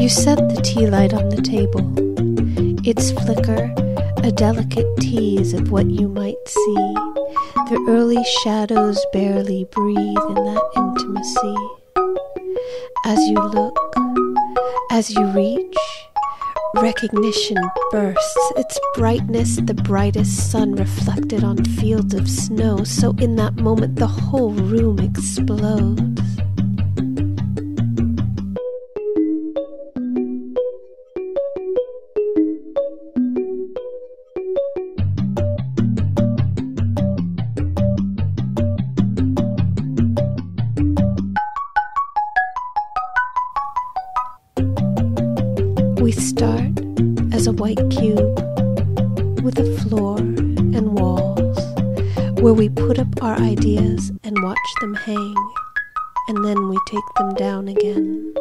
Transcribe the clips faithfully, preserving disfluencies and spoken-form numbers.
set the tea light on the table, its flicker a delicate tease of what you might see. The early shadows barely breathe in that intimacy. As you look, as you reach, recognition bursts, its brightness the brightest sun reflected on fields of snow, so in that moment the whole room explodes. We start as a white cube with a floor and walls where we put up our ideas and watch them hang, and then we take them down again.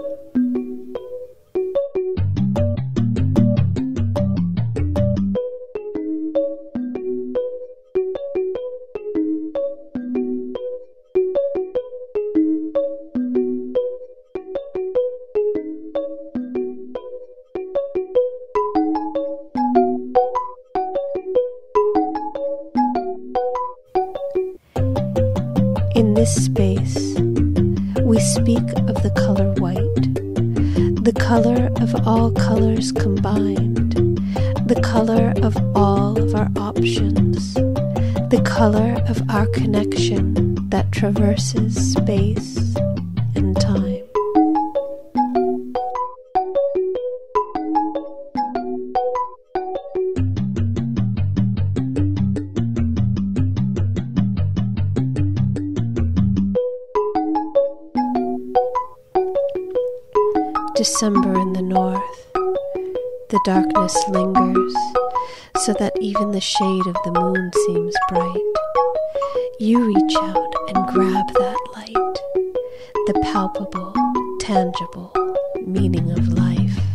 In this space, we speak of the color white, the color of all colors combined, the color of all of our options, the color of our connection that traverses space and time. December in the north, the darkness lingers, so that even the shade of the moon seems bright. You reach out and grab that light, the palpable, tangible meaning of life.